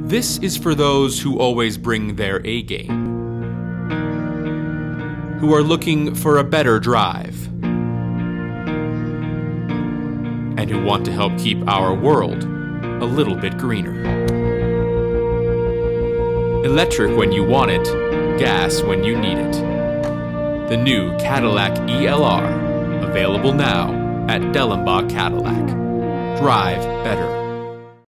This is for those who always bring their A game, who are looking for a better drive, and who want to help keep our world a little bit greener. Electric when you want it, gas when you need it. The new Cadillac ELR, available now at Dellenbach Cadillac. Drive better.